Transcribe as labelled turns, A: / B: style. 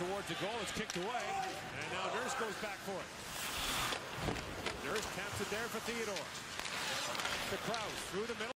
A: towards the goal. It's kicked away. And now Nurse goes back for it. Nurse taps it there for Theodore. To Kraus through the middle.